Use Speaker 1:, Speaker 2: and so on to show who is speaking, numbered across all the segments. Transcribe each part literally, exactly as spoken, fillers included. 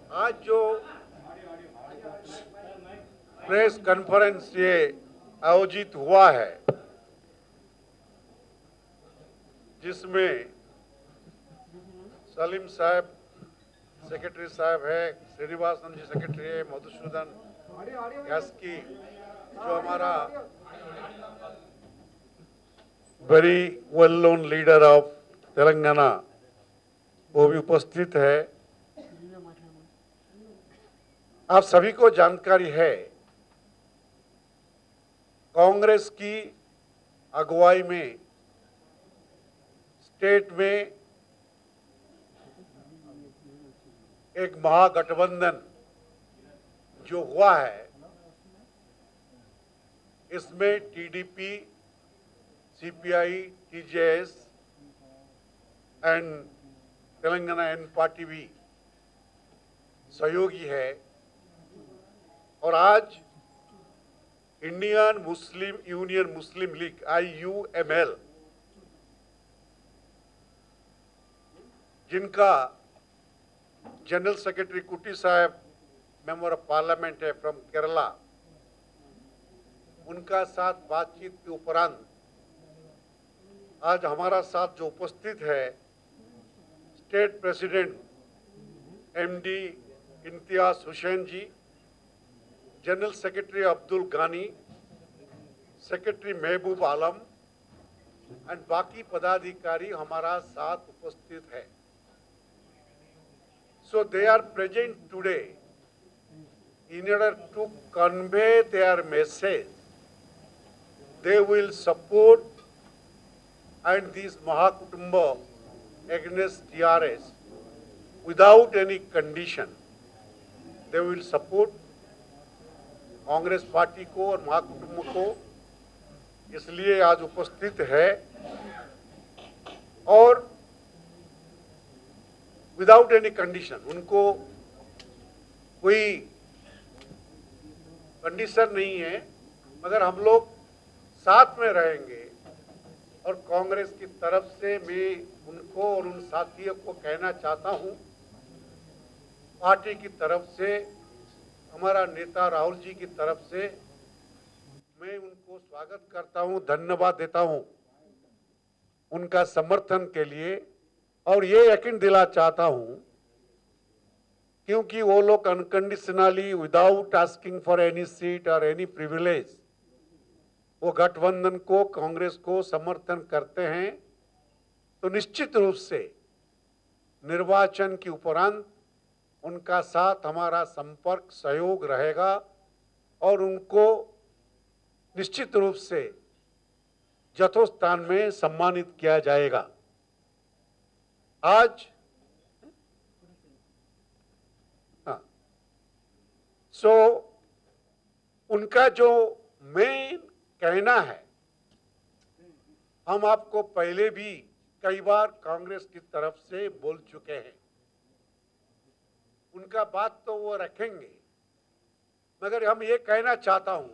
Speaker 1: आज जो press conference ये आयोजित हुआ है, जिसमें सलीम साहब सेक्रेटरी साहब है, श्रीनिवासन जी सेक्रेटरी है, मधुसूदन यास्की जो हमारा very well known leader of Telangana वो भी उपस्थित है। आप सभी को जानकारी है, कांग्रेस की अगुवाई में स्टेट में एक महागठबंधन जो हुआ है, इसमें TDP, CPI, TJS and Telangana एन पार्टी भी सहयोगी है। और आज Indian Muslim union Muslim league I U M L, जिनका जनरल सेक्रेटरी कुटी साहब मेंबर ऑफ पार्लियामेंट है फ्रॉम केरला, उनका साथ बातचीत के उपरांत आज हमारा साथ जो उपस्थित है, state president MD Imtiaz Hussain ji, general secretary Abdul Gani, secretary Mehboob Alam and बाकी पदाधिकारी हमारा साथ उपस्थित है। So they are present today in order to convey their message. They will support and this Mahakutumba against T R S without any condition. They will support Congress party को और महाकुटुंब को, इसलिए आज उपस्थित है। और विदाउट एनी कंडीशन, उनको कोई कंडीशन नहीं है, मगर हम लोग साथ में रहेंगे। और कांग्रेस की तरफ से मैं उनको और उन साथियों को कहना चाहता हूं, पार्टी की तरफ से, हमारा नेता राहुल जी की तरफ से मैं उनको स्वागत करता हूं, धन्यवाद देता हूं उनका समर्थन के लिए। और ये यकीन दिला चाहता हूं, क्योंकि वो लोग unconditionally without asking for any seat और एनी प्रिविलेज वो गठबंधन को, कांग्रेस को समर्थन करते हैं, तो निश्चित रूप से निर्वाचन के उपरांत उनका साथ हमारा संपर्क सहयोग रहेगा और उनको निश्चित रूप से यथोस्थान में सम्मानित किया जाएगा। आज हाँ, सो उनका जो मेन कहना है, हम आपको पहले भी कई बार कांग्रेस की तरफ से बोल चुके हैं, उनका बात तो वो रखेंगे, मगर हम ये कहना चाहता हूं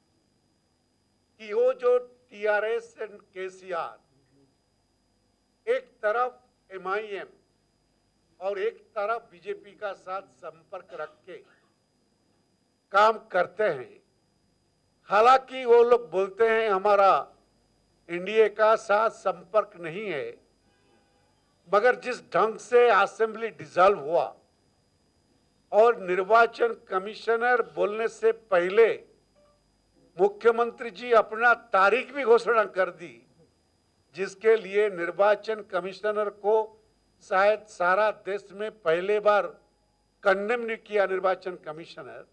Speaker 1: कि वो जो टीआरएस एंड केसीआर एक तरफ एमआईएम और एक तरफ बीजेपी का साथ संपर्क रख के काम करते हैं। हालांकि वो लोग बोलते हैं हमारा एनडीए का साथ संपर्क नहीं है, मगर जिस ढंग से असेंबली डिसॉल्व हुआ और निर्वाचन कमिश्नर बोलने से पहले मुख्यमंत्री जी अपना तारीख भी घोषणा कर दी, जिसके लिए निर्वाचन कमिश्नर को शायद सारा देश में पहले बार कंडेम नहीं किया निर्वाचन कमिश्नर।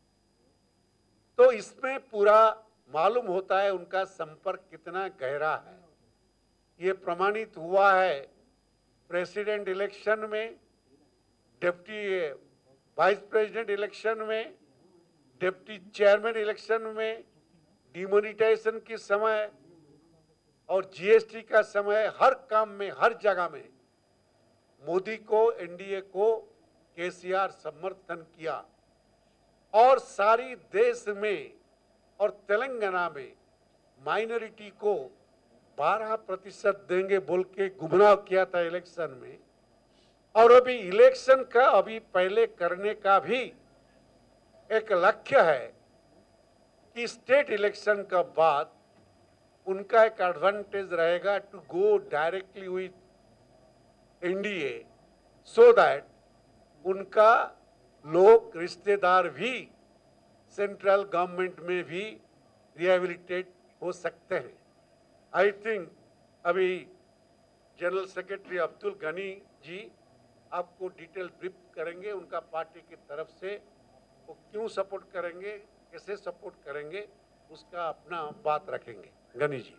Speaker 1: तो इसमें पूरा मालूम होता है उनका संपर्क कितना गहरा है। ये प्रमाणित हुआ है प्रेसिडेंट इलेक्शन में, डिप्टी वाइस प्रेसिडेंट इलेक्शन में, डिप्टी चेयरमैन इलेक्शन में, डिमोनिटाइजेशन के समय और जीएसटी का समय, हर काम में, हर जगह में मोदी को, एनडीए को केसीआर समर्थन किया। और सारी देश में और तेलंगाना में माइनॉरिटी को बारह प्रतिशत देंगे बोल के गुमराह किया था इलेक्शन में। और अभी इलेक्शन का अभी पहले करने का भी एक लक्ष्य है कि स्टेट इलेक्शन का बाद उनका एक एडवांटेज रहेगा to go directly with NDA, so that उनका लोग रिश्तेदार भी सेंट्रल गवर्नमेंट में भी रिहेबिलिटेट हो सकते हैं। आई थिंक अभी जनरल सेक्रेटरी अब्दुल गनी जी आपको डिटेल ब्रीफ करेंगे, उनका पार्टी की तरफ से वो क्यों सपोर्ट करेंगे, कैसे सपोर्ट करेंगे, उसका अपना बात रखेंगे। Gani ji.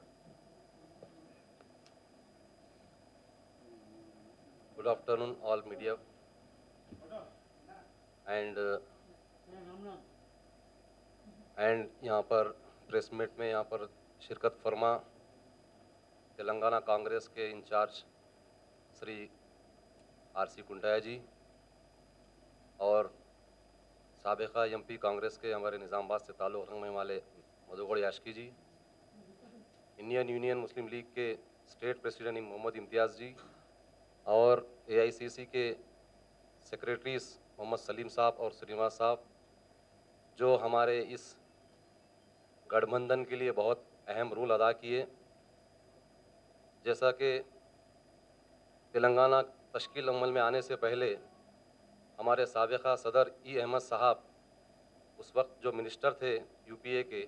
Speaker 2: Good afternoon all media and and यहाँ पर प्रेस मीट में यहाँ पर शिरकत फरमा तेलंगाना कांग्रेस के in-charge Shri R C Kuntia ji और साबिका एमपी कांग्रेस के हमारे निज़ामाबाद से ताल्लुक़ रखने वाले Madhu Goud Yaskhi ji, Indian union Muslim League के स्टेट प्रेसिडेंट मोहम्मद इम्तियाज़ जी और एआईसीसी के सेक्रेटरीज मोहम्मद सलीम साहब और श्रीनिवास साहब, जो हमारे इस गठबंधन के लिए बहुत अहम रोल अदा किए। जैसा कि तेलंगाना तश्कील अमल में आने से पहले हमारे साबिका सदर ई अहमद साहब उस वक्त जो मिनिस्टर थे यूपीए के,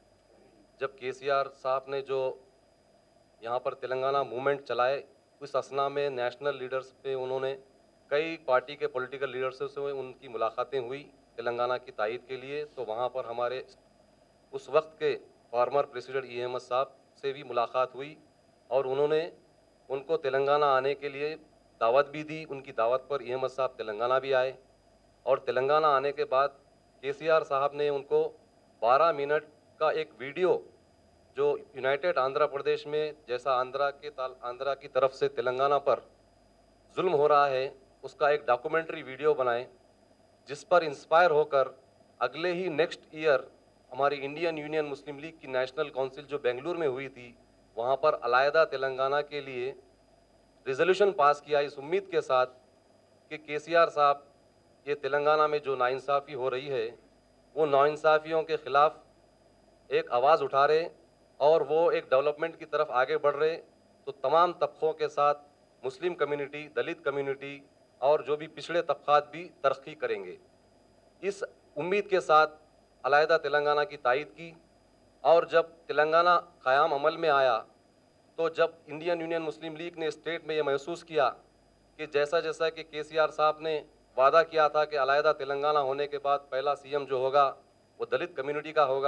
Speaker 2: जब केसीआर साहब ने जो यहाँ पर तेलंगाना मूवमेंट चलाए, उस असना में नेशनल लीडर्स पे उन्होंने कई पार्टी के पॉलिटिकल लीडर्स से उनकी मुलाकातें हुई तेलंगाना की तायद के लिए। तो वहाँ पर हमारे उस वक्त के फॉर्मर प्रेसिडेंट ई अहमद साहब से भी मुलाकात हुई और उन्होंने उनको तेलंगाना आने के लिए दावत भी दी। उनकी दावत पर ई अहमद साहब तेलंगाना भी आए और तेलंगाना आने के बाद केसीआर साहब ने उनको बारह मिनट का एक वीडियो, जो यूनाइटेड आंध्र प्रदेश में जैसा आंध्रा के ताल आंध्रा की तरफ से तेलंगाना पर जुल्म हो रहा है, उसका एक डॉक्यूमेंट्री वीडियो बनाए, जिस पर इंस्पायर होकर अगले ही नेक्स्ट ईयर हमारी इंडियन यूनियन मुस्लिम लीग की नेशनल काउंसिल जो बेंगलुरु में हुई थी, वहाँ पर अलहदा तेलंगाना के लिए रिजोल्यूशन पास किया, इस उम्मीद के साथ कि केसीआर साहब ये तेलंगाना में जो नाइंसाफ़ी हो रही है वो नाइंसाफ़ियों के ख़िलाफ़ एक आवाज़ उठा रहे और वो एक डेवलपमेंट की तरफ आगे बढ़ रहे। तो तमाम तबक़ों के साथ मुस्लिम कम्युनिटी, दलित कम्युनिटी और जो भी पिछड़े तबक़ात भी तरक्की करेंगे, इस उम्मीद के साथ अलहदा तेलंगाना की तायद की। और जब तेलंगाना क़याम अमल में आया, तो जब इंडियन यूनियन मुस्लिम लीग ने स्टेट में ये महसूस किया कि जैसा जैसा कि केसीआर साहब ने वादा किया था कि अलहदा तेलंगाना होने के बाद पहला सीएम जो होगा वो दलित कम्युनिटी का होगा,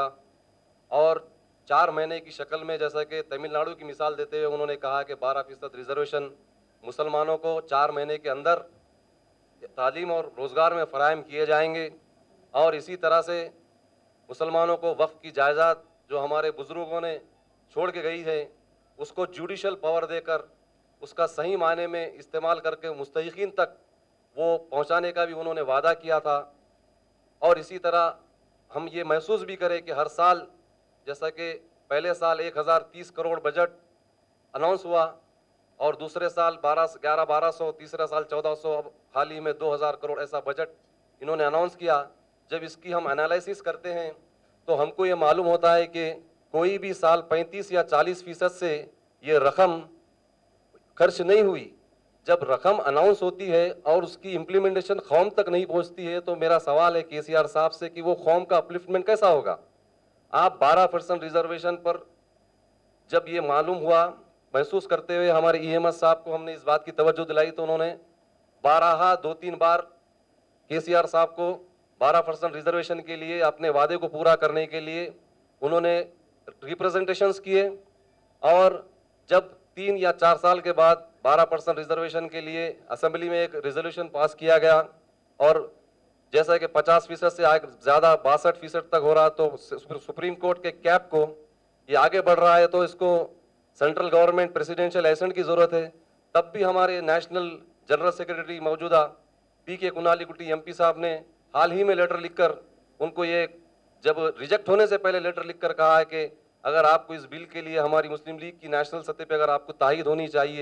Speaker 2: और चार महीने की शक्ल में, जैसा कि तमिलनाडु की मिसाल देते हुए उन्होंने कहा कि बारह फीसद रिजर्वेशन मुसलमानों को चार महीने के अंदर तालीम और रोज़गार में फ़राहम किए जाएंगे। और इसी तरह से मुसलमानों को वक्फ की जायदाद जो हमारे बुज़ुर्गों ने छोड़ के गई है, उसको जुडिशल पावर देकर उसका सही मायने में इस्तेमाल करके मुस्तहिकीन तक वो पहुंचाने का भी उन्होंने वादा किया था। और इसी तरह हम ये महसूस भी करें कि हर साल, जैसा कि पहले साल एक हज़ार तीस करोड़ बजट अनाउंस हुआ और दूसरे साल बारह ग्यारह बारह सौ, तीसरा साल चौदह सौ, अब हाल ही में दो हज़ार करोड़ ऐसा बजट इन्होंने अनाउंस किया। जब इसकी हम एनालिसिस करते हैं तो हमको ये मालूम होता है कि कोई भी साल पैंतीस या चालीस फीसद से ये रकम खर्च नहीं हुई। जब रकम अनाउंस होती है और उसकी इम्प्लीमेंटेशन कौम तक नहीं पहुंचती है, तो मेरा सवाल है केसीआर साहब से कि वो कौम का अपलिफ्टमेंट कैसा होगा। आप बारह परसेंट रिजर्वेशन पर जब ये मालूम हुआ, महसूस करते हुए हमारे ई अहमद साहब को हमने इस बात की तवज्जो दिलाई, तो उन्होंने बारह दो तीन बार केसीआर साहब को बारह परसेंट रिजर्वेशन के लिए अपने वादे को पूरा करने के लिए उन्होंने रिप्रेजेंटेशंस किए। और जब तीन या चार साल के बाद बारह परसेंट रिजर्वेशन के लिए असेंबली में एक रेजोल्यूशन पास किया गया और जैसा कि पचास फीसद से आगे ज़्यादा बासठ फीसद तक हो रहा, तो सुप्रीम कोर्ट के कैप को ये आगे बढ़ रहा है, तो इसको सेंट्रल गवर्नमेंट प्रेसिडेंशियल लाइसेंस की ज़रूरत है। तब भी हमारे नेशनल जनरल सेक्रेटरी मौजूदा पी के कुनालीकुटी एमपी साहब ने हाल ही में लेटर लिखकर उनको ये, जब रिजेक्ट होने से पहले लेटर लिखकर कहा है कि अगर आपको इस बिल के लिए हमारी मुस्लिम लीग की नेशनल सतह पे अगर आपको तायद होनी चाहिए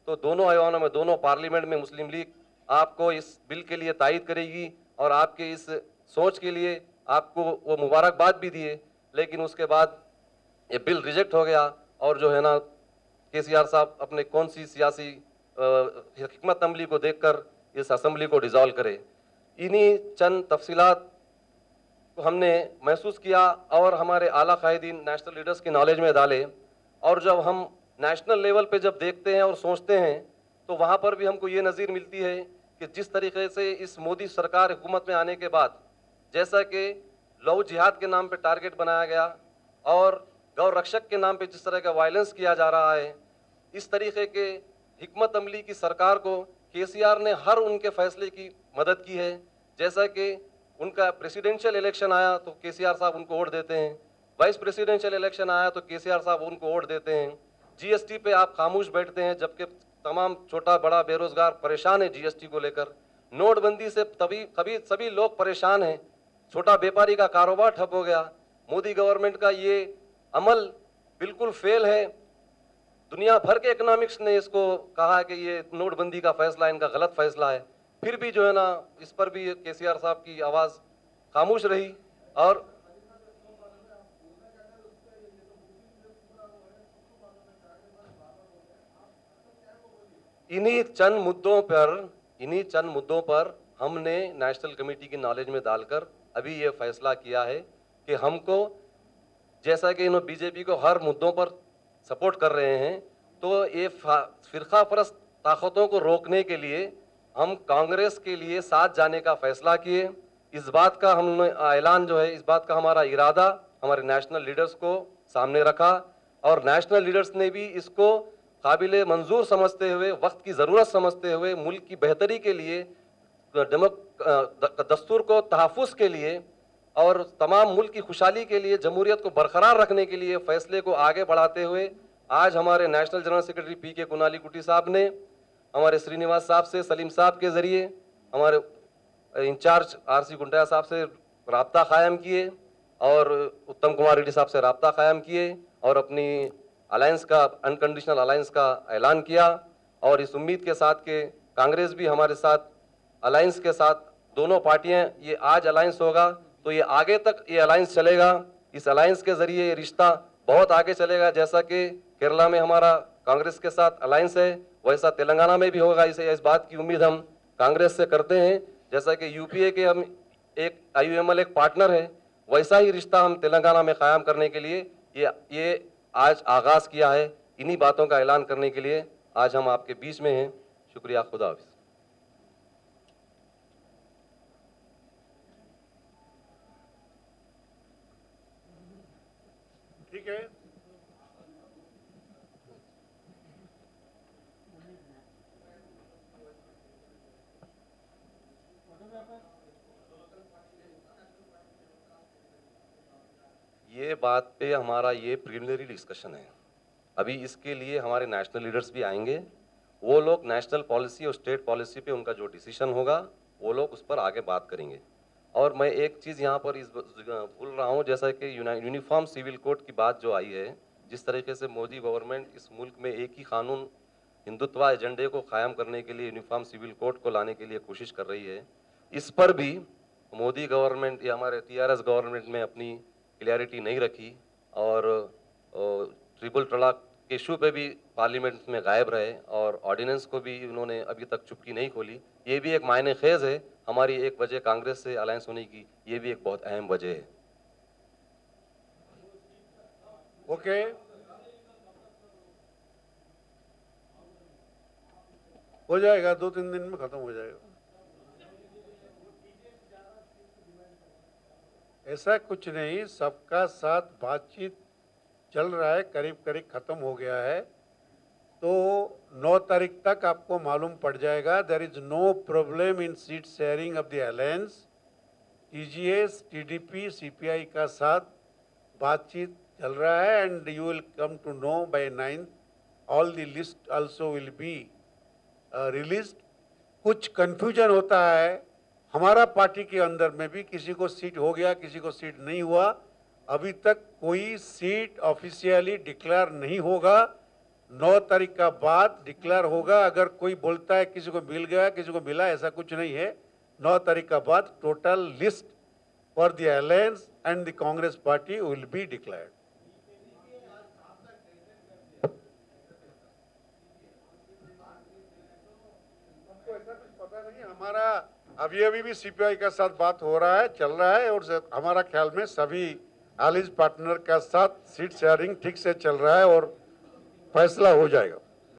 Speaker 2: तो दोनों ऐवानों में, दोनों पार्लियामेंट में मुस्लिम लीग आपको इस बिल के लिए तायद करेगी और आपके इस सोच के लिए आपको वो मुबारकबाद भी दिए। लेकिन उसके बाद ये बिल रिजेक्ट हो गया और जो है ना केसीआर साहब अपने कौन सी सियासी हिकमत अमली को देखकर इस असेंबली को डिसॉल्व करे। इन्हीं चंद तफसीलात को हमने महसूस किया और हमारे आला कायदीन नेशनल लीडर्स की नॉलेज में डाले। और जब हम नेशनल लेवल पे जब देखते हैं और सोचते हैं तो वहाँ पर भी हमको ये नज़ीर मिलती है कि जिस तरीके से इस मोदी सरकार हुकूमत में आने के बाद जैसा कि लव जिहाद के नाम पे टारगेट बनाया गया और गौ रक्षक के नाम पे जिस तरह का वायलेंस किया जा रहा है, इस तरीके के हिकमत अमली की सरकार को केसीआर ने हर उनके फैसले की मदद की है। जैसा कि उनका प्रेसिडेंशियल इलेक्शन आया तो केसीआर साहब उनको वोट देते हैं, वाइस प्रेसिडेंशियल इलेक्शन आया तो केसीआर साहब उनको वोट देते हैं। जीएसटी पे आप खामोश बैठते हैं जबकि तमाम छोटा बड़ा बेरोजगार परेशान है जीएसटी को लेकर। नोटबंदी से तभी कभी सभी लोग परेशान हैं, छोटा व्यापारी का कारोबार ठप हो गया। मोदी गवर्नमेंट का ये अमल बिल्कुल फेल है। दुनिया भर के इकोनॉमिक्स ने इसको कहा है कि ये नोटबंदी का फैसला इनका गलत फैसला है, फिर भी जो है ना इस पर भी केसीआर साहब की आवाज़ खामोश रही। और इन्हीं चंद मुद्दों पर इन्हीं चंद मुद्दों पर हमने नेशनल कमेटी की नॉलेज में डालकर अभी ये फैसला किया है कि हमको, जैसा कि इन्होंने बीजेपी को हर मुद्दों पर सपोर्ट कर रहे हैं, तो ये फिरका परस्त ताकतों को रोकने के लिए हम कांग्रेस के लिए साथ जाने का फैसला किए। इस बात का हमने ऐलान जो है, इस बात का हमारा इरादा हमारे नेशनल लीडर्स को सामने रखा और नेशनल लीडर्स ने भी इसको काबिले मंजूर समझते हुए, वक्त की ज़रूरत समझते हुए, मुल्क की बेहतरी के लिए, दस्तूर को तहफ़्फ़ुज़ के लिए और तमाम मुल्क की खुशहाली के लिए, जमहूरियत को बरकरार रखने के लिए फैसले को आगे बढ़ाते हुए आज हमारे नेशनल जनरल सेक्रेटरी पी के कुनाली-कुटी साहब ने हमारे श्रीनिवास साहब से, सलीम साहब के ज़रिए, हमारे इंचार्ज आर सी गुंडा साहब से राब्ता कायम किए और उत्तम कुमार रेड्डी साहब से राब्ता कायम किए और अपनी अलायंस का, अनकंडीशनल अलायंस का ऐलान किया। और इस उम्मीद के साथ कि कांग्रेस भी हमारे साथ अलायंस के साथ, दोनों पार्टियां, ये आज अलायंस होगा तो ये आगे तक ये अलायंस चलेगा। इस अलायंस के ज़रिए ये रिश्ता बहुत आगे चलेगा। जैसा कि केरला में हमारा कांग्रेस के साथ अलायंस है, वैसा तेलंगाना में भी होगा। इसे इस बात की उम्मीद हम कांग्रेस से करते हैं। जैसा कि यूपीए के हम एक आईयूएमएल एक पार्टनर है, वैसा ही रिश्ता हम तेलंगाना में कायम करने के लिए ये ये आज आगाज़ किया है। इन्हीं बातों का ऐलान करने के लिए आज हम आपके बीच में हैं। शुक्रिया, खुदा हाफिज़।
Speaker 1: ठीक है,
Speaker 2: ये बात पे हमारा ये प्रिलिमिनरी डिस्कशन है। अभी इसके लिए हमारे नेशनल लीडर्स भी आएंगे। वो लोग नेशनल पॉलिसी और स्टेट पॉलिसी पे उनका जो डिसीजन होगा वो लोग उस पर आगे बात करेंगे। और मैं एक चीज़ यहाँ पर इस भूल रहा हूँ, जैसा कि यूनिफॉर्म सिविल कोड की बात जो आई है, जिस तरीके से मोदी गवर्नमेंट इस मुल्क में एक ही कानून हिंदुत्व एजेंडे को कायम करने के लिए यूनिफॉर्म सिविल कोड को लाने के लिए कोशिश कर रही है, इस पर भी मोदी गवर्नमेंट या हमारे टीआरएस गवर्नमेंट में अपनी क्लियरिटी नहीं रखी और ट्रिपल तलाक के इशू पे भी पार्लियामेंट में गायब रहे और ऑर्डिनेंस को भी उन्होंने अभी तक चुप्पी नहीं खोली। ये भी एक मायने खेज है हमारी एक वजह कांग्रेस से अलायंस होने की, ये भी एक बहुत अहम वजह है।
Speaker 1: ओके, हो जाएगा, दो तीन दिन में खत्म हो जाएगा। ऐसा कुछ नहीं, सबका साथ बातचीत चल रहा है, करीब करीब खत्म हो गया है। तो नौ तारीख तक आपको मालूम पड़ जाएगा। There is no problem in seat sharing of the alliance. TGS, TDP, CPI का साथ बातचीत चल रहा है and you will come to know by ninth. All the list also will be released. कुछ कंफ्यूजन होता है हमारा पार्टी के अंदर में भी, किसी को सीट हो गया, किसी को सीट नहीं हुआ। अभी तक कोई सीट ऑफिशियली डिक्लेयर नहीं होगा, नौ तारीख का बाद डिक्लेयर होगा। अगर कोई बोलता है किसी को मिल गया किसी को मिला, ऐसा कुछ नहीं है। नौ तारीख का बाद total list for the alliance and the Congress party will be declared. हमको ऐसा कुछ पता नहीं, हमारा अभी अभी भी सीपीआई के साथ बात हो रहा है, चल रहा है, और हमारा ख्याल में सभी एलायंस पार्टनर का साथ सीट शेयरिंग ठीक से चल रहा है और फैसला हो जाएगा।